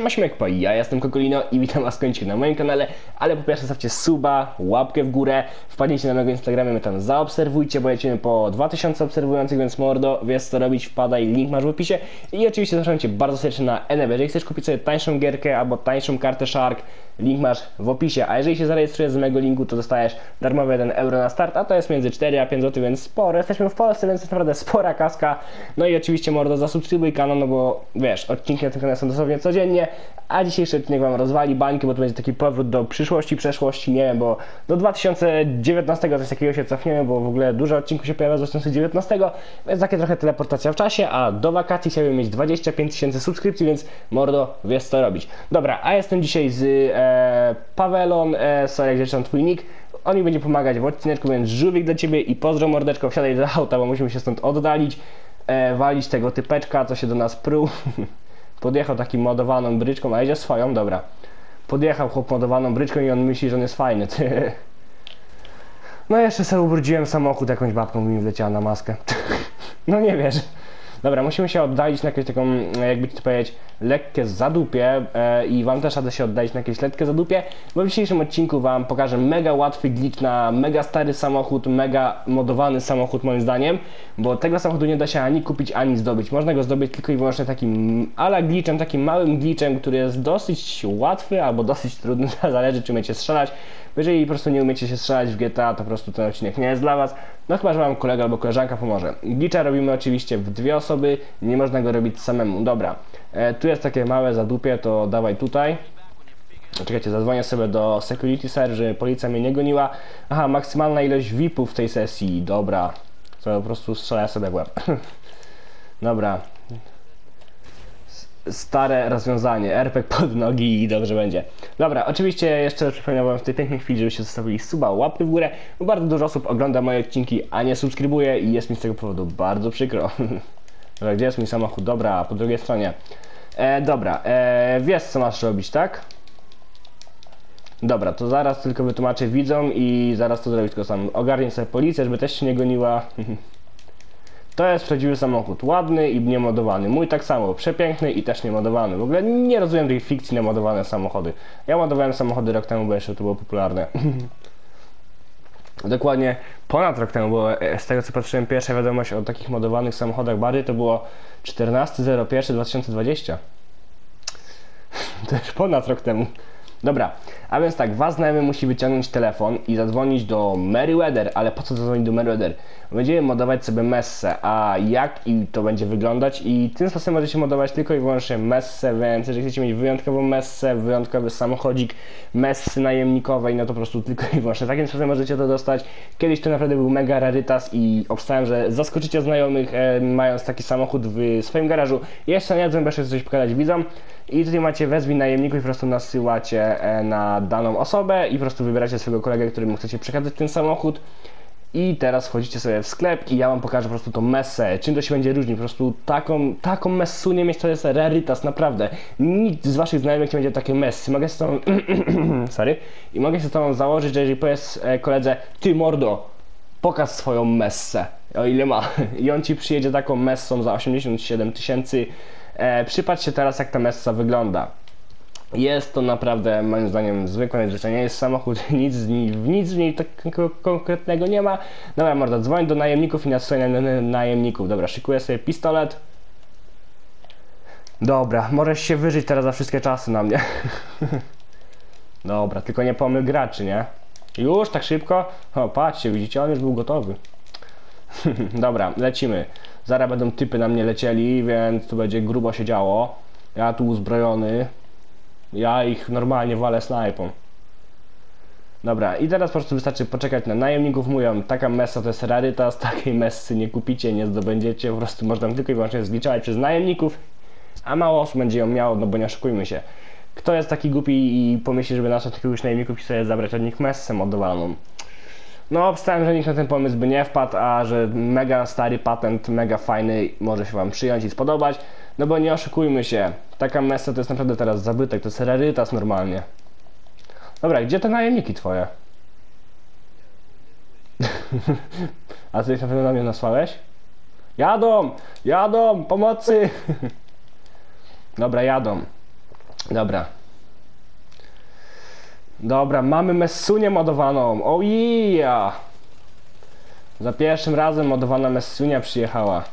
Siema Śmiekpo, ja jestem Kokolino i witam was koniecznie na moim kanale, ale po pierwsze zostawcie suba, łapkę w górę, wpadnijcie na mojego Instagrama, mnie tam zaobserwujcie, bo lecimy po 2000 obserwujących, więc mordo, wiesz co robić, wpadaj, link masz w opisie i oczywiście zapraszam cię bardzo serdecznie na NB. Jeżeli chcesz kupić sobie tańszą gierkę albo tańszą kartę Shark, link masz w opisie, a jeżeli się zarejestrujesz z mojego linku, to dostajesz darmowy 1 euro na start, a to jest między 4 a 5 zł, więc sporo, jesteśmy w Polsce, więc jest naprawdę spora kaska. No i oczywiście mordo, zasubskrybuj kanał, no bo wiesz, odcinki na tym kanale są dosłownie codziennie, a dzisiejszy odcinek wam rozwali bańkę, bo to będzie taki powrót do przyszłości, przeszłości, nie wiem, bo do 2019 coś takiego się cofniemy, bo w ogóle dużo odcinków się pojawia z 2019, więc takie trochę teleportacja w czasie, a do wakacji chciałbym mieć 25 000 subskrypcji, więc mordo, wiesz co robić. Dobra, a jestem dzisiaj z Pawelon, sorry, gdzie tam twój nick. On mi będzie pomagać w odcineczku, więc żółwik dla ciebie i pozdro mordeczko, wsiadaj do auta, bo musimy się stąd oddalić, walić tego typeczka, co się do nas pruł. Podjechał takim modowaną bryczką, a jedzie swoją, dobra. Podjechał chłop modowaną bryczką i on myśli, że on jest fajny, ty. No jeszcze sobie ubrudziłem samochód, jakąś babką mi wleciała na maskę. No nie wiesz. Dobra, musimy się oddalić na jakąś taką, jakby ci to powiedzieć, lekkie zadupie i wam też radę się oddalić na jakieś lekkie zadupie, bo w dzisiejszym odcinku wam pokażę mega łatwy glitch na mega stary samochód, mega modowany samochód moim zdaniem, bo tego samochodu nie da się ani kupić, ani zdobyć. Można go zdobyć tylko i wyłącznie takim ala glitchem, takim małym glitchem, który jest dosyć łatwy albo dosyć trudny, zależy czy umiecie strzelać. Bo jeżeli po prostu nie umiecie się strzelać w GTA, to po prostu ten odcinek nie jest dla was. No chyba, że wam kolega albo koleżanka pomoże. Glitcha robimy oczywiście w 2 osoby, nie można go robić samemu. Dobra, tu jest takie małe zadupie, to dawaj tutaj. Czekajcie, zadzwonię sobie do Security Sir, żeby policja mnie nie goniła. Aha, maksymalna ilość VIP-ów w tej sesji, dobra. To po prostu strzela sobie w łeb. Dobra. Stare rozwiązanie, RPG pod nogi i dobrze będzie. Dobra, oczywiście jeszcze przypominam wam w tej pięknej chwili, żebyście zostawili suba, łapy w górę, bo bardzo dużo osób ogląda moje odcinki, a nie subskrybuje i jest mi z tego powodu bardzo przykro. Dobra, gdzie jest mój samochód? Dobra, po drugiej stronie. Dobra, wiesz co masz robić, tak? Dobra, to zaraz tylko wytłumaczę widzom i zaraz to zrobić, tylko sam ogarnij sobie policję, żeby też się nie goniła. To jest prawdziwy samochód, ładny i niemodowany. Mój tak samo, przepiękny i też niemodowany. W ogóle nie rozumiem tej fikcji na modowane samochody. Ja modowałem samochody rok temu, bo jeszcze to było popularne. Dokładnie ponad rok temu, bo z tego co patrzyłem, pierwsza wiadomość o takich modowanych samochodach Bary to było 14.01.2020. To już ponad rok temu. Dobra, a więc tak, wasz znajomy musi wyciągnąć telefon i zadzwonić do Merryweather, ale po co zadzwonić do Merryweather? Będziemy modować sobie messę, a jak i to będzie wyglądać i tym sposobem możecie modować tylko i wyłącznie messę, więc jeżeli chcecie mieć wyjątkową messę, wyjątkowy samochodzik messy najemnikowej, no to po prostu tylko i wyłącznie takim sposobem możecie to dostać. Kiedyś to naprawdę był mega rarytas i obstałem, że zaskoczycie znajomych mając taki samochód w swoim garażu. Jeszcze nie wiem, bo jeszcze coś pokazać widzom. I tutaj macie wezwij najemników i po prostu nasyłacie na daną osobę i po prostu wybieracie swojego kolegę, któremu chcecie przekazać ten samochód. I teraz wchodzicie sobie w sklep i ja wam pokażę po prostu tą messę, czym to się będzie różnić. Po prostu taką messu nie mieć to jest rarytas, naprawdę. Nikt z waszych znajomych nie będzie takie messy. Mogę z tobą sorry. I mogę się z tobą założyć, że jeżeli powiesz koledze, ty mordo, pokaż swoją messę, o ile ma. I on ci przyjedzie taką messą za 87 000. Przypatrz się teraz, jak ta messa wygląda. Jest to naprawdę moim zdaniem zwykłe, że to nie jest samochód, nic w niej takiego konkretnego nie ma. Dobra mordo, dzwoń do najemników i nasłuchaj na najemników. Dobra, szykuję sobie pistolet. Dobra, możesz się wyżyć teraz za wszystkie czasy na mnie. Dobra, tylko nie pomyl graczy, nie? Już tak szybko? O, patrzcie, widzicie, on już był gotowy. Dobra, lecimy. Zaraz będą typy na mnie lecieli, więc tu będzie grubo się działo. Ja tu uzbrojony. Ja ich normalnie walę snajpą. Dobra, i teraz po prostu wystarczy poczekać na najemników. Mówią, taka messa to jest rarytas, takiej messy nie kupicie, nie zdobędziecie. Po prostu można tylko i wyłącznie zgliczować przez najemników, a mało osób będzie ją miało, no bo nie oszukujmy się. Kto jest taki głupi i pomyśli, żeby naszych jakiegoś najemników i sobie zabrać od nich messę modowaną? No, obstałem, że nikt na ten pomysł by nie wpadł, a że mega stary patent, mega fajny, może się wam przyjąć i spodobać. No bo nie oszukujmy się, taka messa to jest naprawdę teraz zabytek, to jest rarytas normalnie. Dobra, gdzie te najemniki twoje? A ty ich na pewno na mnie nasłałeś? Jadą! Jadą! Pomocy! Dobra, jadą. Dobra. Dobra, mamy Messunię modowaną. Oh yeah! Za pierwszym razem modowana Messunia przyjechała.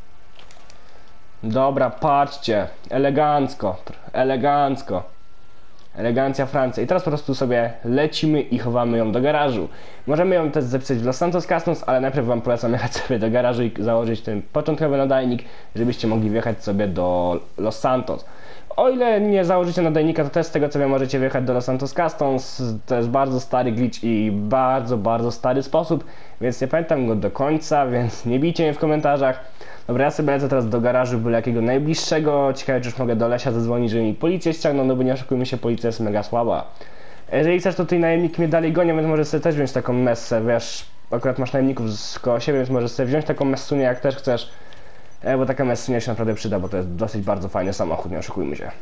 Dobra, patrzcie. Elegancko. Elegancko. Elegancja Francja. I teraz po prostu sobie lecimy i chowamy ją do garażu. Możemy ją też zapisać w Los Santos Customs, ale najpierw wam polecam jechać sobie do garażu i założyć ten początkowy nadajnik, żebyście mogli wjechać sobie do Los Santos. O ile nie założycie nadajnika, to też z tego co wiem możecie wjechać do Los Santos Customs. To jest bardzo stary glitch i bardzo stary sposób, więc nie pamiętam go do końca, więc nie bijcie mnie w komentarzach. Dobra, ja sobie lecę teraz do garażu byle jakiego najbliższego. Ciekawe, czy już mogę do Lesia zadzwonić, żeby mi policję ściągnął, no bo nie oszukujmy się, policja jest mega słaba. Jeżeli chcesz, to tutaj najemniki mnie dalej gonią, więc możesz sobie też wziąć taką messę, wiesz, akurat masz najemników koło siebie, więc możesz sobie wziąć taką messunię, jak też chcesz. Bo taka messunia się naprawdę przyda, bo to jest dosyć bardzo fajny samochód, nie oszukujmy się.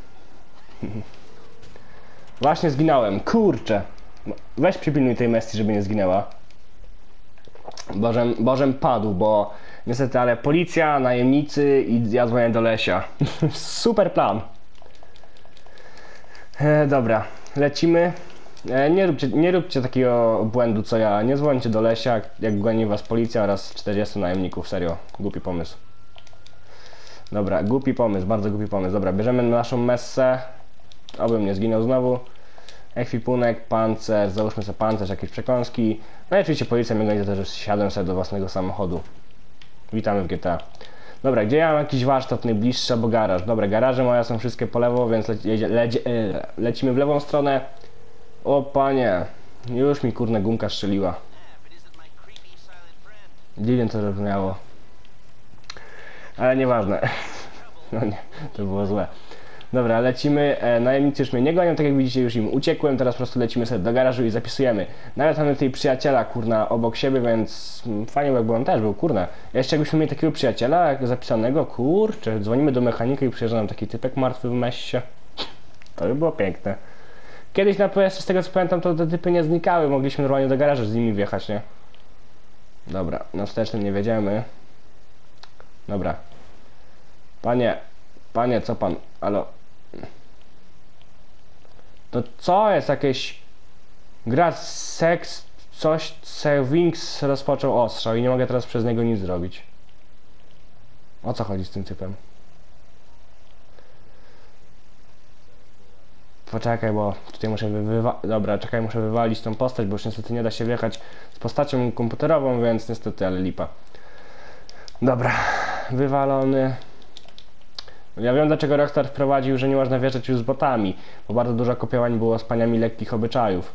Właśnie zginąłem, kurczę. Weź przypilnuj tej Messi, żeby nie zginęła. Bożem padł, bo niestety, ale policja, najemnicy i ja dzwonię do Lesia. Super plan. Dobra, lecimy. Nie róbcie takiego błędu co ja. Nie dzwońcie do Lesia, jak goni was policja oraz 40 najemników. Serio, głupi pomysł. Dobra, głupi pomysł, bardzo głupi pomysł. Dobra, bierzemy naszą messę. Obym nie zginął znowu. Ekwipunek, pancerz, załóżmy sobie pancerz, jakieś przekąski. No i oczywiście policja mnie goni, to też siadłem sobie do własnego samochodu. Witamy w GTA. Dobra, gdzie ja mam jakiś warsztat najbliższy albo garaż? Dobra, garaże moje są wszystkie po lewo, więc lecimy w lewą stronę. O panie, już mi kurna gumka strzeliła. Dziwnie to brzmiało. Ale nieważne. No nie, to było złe. Dobra, lecimy. Najemnicy już mnie nie gonią, tak jak widzicie, już im uciekłem. Teraz po prostu lecimy sobie do garażu i zapisujemy. Nawet mamy tutaj przyjaciela, kurna, obok siebie, więc fajnie jakby on też był, kurna. Jeszcze jakbyśmy mieli takiego przyjaciela jak zapisanego, kurczę, dzwonimy do mechanika i przyjeżdża nam taki typek martwy w meście. To by było piękne. Kiedyś na PS, z tego co pamiętam, to te typy nie znikały. Mogliśmy normalnie do garażu z nimi wjechać, nie? Dobra, na wstecznym nie wiedziemy. Dobra. Panie, co pan? Alo. To co jest jakieś... Gra seks... Coś... Wings rozpoczął ostrzał i nie mogę teraz przez niego nic zrobić. O co chodzi z tym typem? Poczekaj, bo tutaj muszę Dobra, czekaj, muszę wywalić tą postać, bo już niestety nie da się wjechać z postacią komputerową, więc niestety, ale lipa. Dobra, wywalony. Ja wiem, dlaczego Rockstar wprowadził, że nie można wjeżdżać już z botami, bo bardzo dużo kopiowań było z paniami lekkich obyczajów.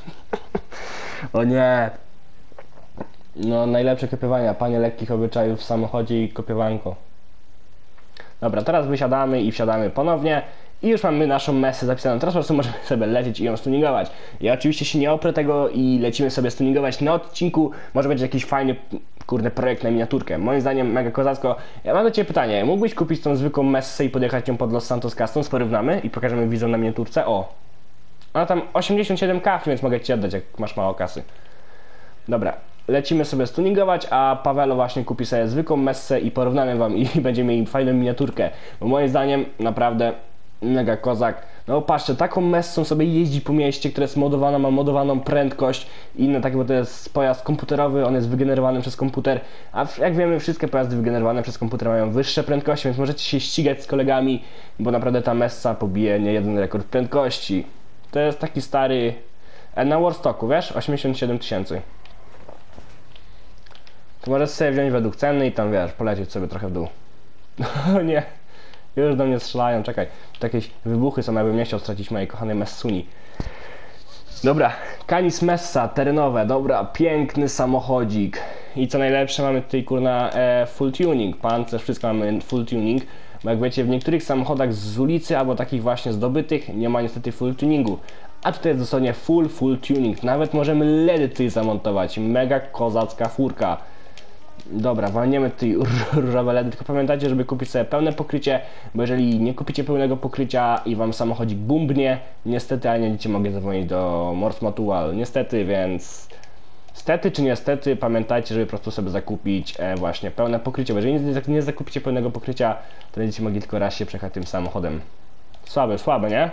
O nie. No, najlepsze kopiowania, panie lekkich obyczajów w samochodzie i kopiowanko. Dobra, teraz wysiadamy i wsiadamy ponownie. I już mamy naszą messę zapisaną. Teraz po prostu możemy sobie lecieć i ją stuningować. Ja oczywiście się nie oprę tego i lecimy sobie stuningować na odcinku. Może będzie jakiś fajny, kurde, projekt na miniaturkę. Moim zdaniem mega kozacko. Ja mam do Ciebie pytanie. Mógłbyś kupić tą zwykłą messę i podjechać ją pod Los Santos Customs? Porównamy i pokażemy widzom na miniaturce. O! Ona tam 87k, więc mogę Ci oddać, jak masz mało kasy. Dobra. Lecimy sobie stuningować, a Pawelo właśnie kupi sobie zwykłą messę i porównamy Wam i będziemy mieli fajną miniaturkę. Bo moim zdaniem naprawdę mega kozak. No patrzcie, taką messą sobie jeździ po mieście, która jest modowana, ma modowaną prędkość i inne takie, bo to jest pojazd komputerowy, on jest wygenerowany przez komputer, a jak wiemy, wszystkie pojazdy wygenerowane przez komputer mają wyższe prędkości, więc możecie się ścigać z kolegami, bo naprawdę ta messa pobije nie jeden rekord prędkości. To jest taki stary... na Warstocku, wiesz? 87 000. To możesz sobie wziąć według ceny i tam, wiesz, polecieć sobie trochę w dół. O nie. Już do mnie strzelają, czekaj. To jakieś wybuchy są, ja bym nie chciał stracić mojej kochanej Messuni. Dobra, Canis Messa, terenowe, dobra, piękny samochodzik. I co najlepsze, mamy tutaj kurna full tuning, pancerz, wszystko mamy full tuning. Bo jak wiecie, w niektórych samochodach z ulicy albo takich właśnie zdobytych nie ma niestety full tuningu. A tutaj jest dosłownie full tuning, nawet możemy LEDy tutaj zamontować, mega kozacka furka. Dobra, walniemy tutaj różowe LEDy, tylko pamiętajcie, żeby kupić sobie pełne pokrycie, bo jeżeli nie kupicie pełnego pokrycia i wam samochodzik bumbnie, niestety, ale nie będziecie mogli zadzwonić do Morse Mutual, niestety, więc stety czy niestety, pamiętajcie, żeby po prostu sobie zakupić właśnie pełne pokrycie, bo jeżeli nie zakupicie pełnego pokrycia, to będziecie mogli tylko raz się przejechać tym samochodem. Słabe, nie?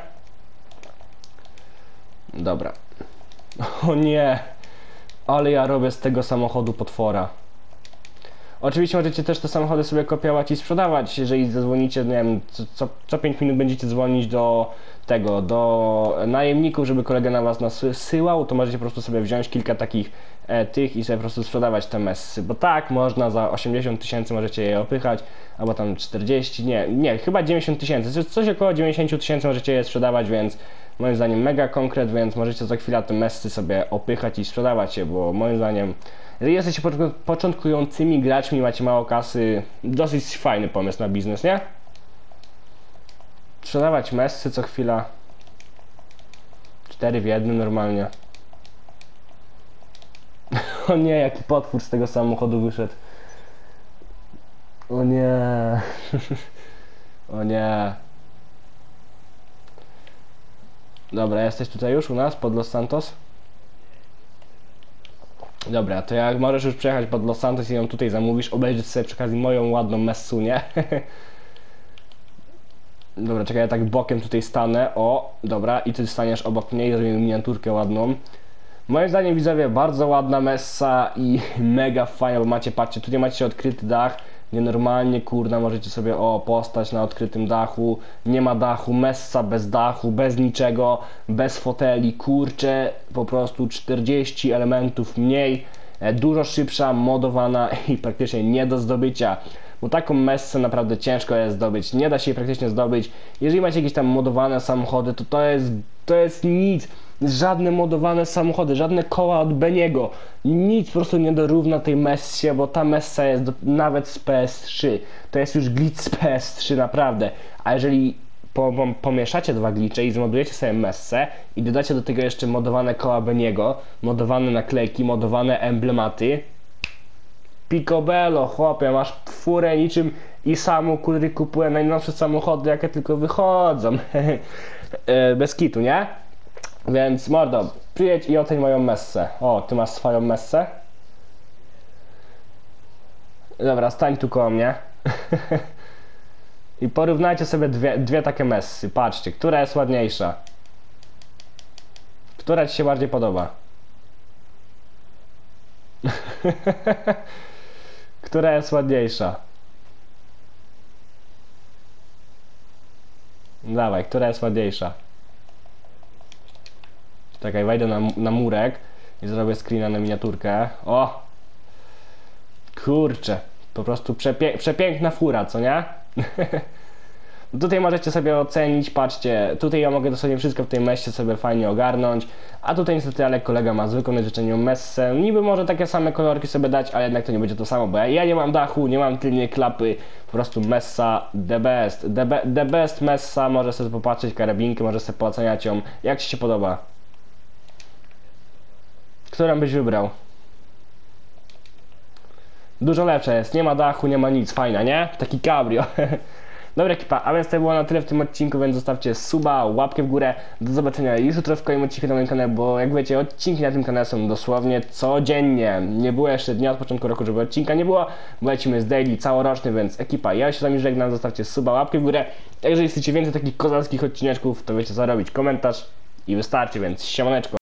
Dobra. O nie. Ale ja robię z tego samochodu potwora. Oczywiście możecie też te samochody sobie kopiować i sprzedawać, jeżeli zadzwonicie, nie wiem, co 5 minut będziecie dzwonić do tego, do najemników, żeby kolega na was nasyłał, to możecie po prostu sobie wziąć kilka takich tych i sobie po prostu sprzedawać te messy, bo tak, można za 80 tysięcy możecie je opychać, albo tam 40, nie, chyba 90 tysięcy, coś około 90 tysięcy możecie je sprzedawać, więc moim zdaniem mega konkret, więc możecie za chwilę te messy sobie opychać i sprzedawać je, bo moim zdaniem jeżeli jesteście początkującymi graczmi, macie mało kasy, dosyć fajny pomysł na biznes, nie? Sprzedawać messy co chwila. 4 w 1 normalnie. O nie, jaki potwór z tego samochodu wyszedł. O nie. O nie. Dobra, jesteś tutaj już u nas, pod Los Santos? Dobra, to jak możesz już przejechać pod Los Santos i ją tutaj zamówisz, obejrzeć sobie przy okazji moją ładną messunę. Dobra, czekaj, ja tak bokiem tutaj stanę. O, dobra, i ty staniesz obok mnie i zrobimy miniaturkę ładną. Moim zdaniem, widzowie, bardzo ładna messa i mega fajna, bo macie, patrzcie, tutaj macie odkryty dach, gdzie normalnie, kurna, możecie sobie, postać na odkrytym dachu, nie ma dachu, messa bez dachu, bez niczego, bez foteli, kurcze, po prostu 40 elementów mniej, dużo szybsza, modowana i praktycznie nie do zdobycia. Bo taką messę naprawdę ciężko jest zdobyć, nie da się jej praktycznie zdobyć. Jeżeli macie jakieś tam modowane samochody, to jest nic. Żadne modowane samochody, żadne koła od Beniego, nic po prostu nie dorówna tej messie, bo ta messa jest nawet z PS3. To jest już glitch z PS3 naprawdę. A jeżeli pomieszacie dwa glitche i zmodujecie sobie messę i dodacie do tego jeszcze modowane koła Beniego, modowane naklejki, modowane emblematy, picobello, chłopie, masz furę niczym Isamu, który kupuje najnowsze samochody, jakie tylko wychodzą. Bez kitu, nie? Więc mordo, przyjedź i oceń moją messę. O, ty masz swoją messę? Dobra, stań tu koło mnie. I porównajcie sobie dwie takie messy. Patrzcie, która jest ładniejsza? Która ci się bardziej podoba? Która jest ładniejsza? Dawaj, która jest ładniejsza? Czekaj, wejdę na murek i zrobię screena na miniaturkę. O! Kurczę, po prostu przepiękna fura, co nie? Tutaj możecie sobie ocenić, patrzcie, tutaj ja mogę dosłownie wszystko w tej messie sobie fajnie ogarnąć, a tutaj niestety ale kolega ma zwykłą najzwyczajniejszą messę, niby może takie same kolorki sobie dać, ale jednak to nie będzie to samo, bo ja nie mam dachu, nie mam tylnej klapy, po prostu messa the best messa, może sobie popatrzeć karabinkę, może sobie pooceniać ją, jak ci się podoba? Którą byś wybrał? Dużo lepsza jest, nie ma dachu, nie ma nic, fajna, nie? Taki cabrio. Dobra ekipa, a więc to było na tyle w tym odcinku, więc zostawcie suba, łapkę w górę. Do zobaczenia już jutro w kolejnym odcinku na moim kanale, bo jak wiecie, odcinki na tym kanale są dosłownie codziennie. Nie było jeszcze dnia od początku roku, żeby odcinka nie było, bo lecimy z daily całoroczny, więc ekipa, ja się z wami żegnam, zostawcie suba, łapkę w górę. A jeżeli chcecie więcej takich kozackich odcineczków, to wiecie co robić, komentarz i wystarczy, więc siemaneczko.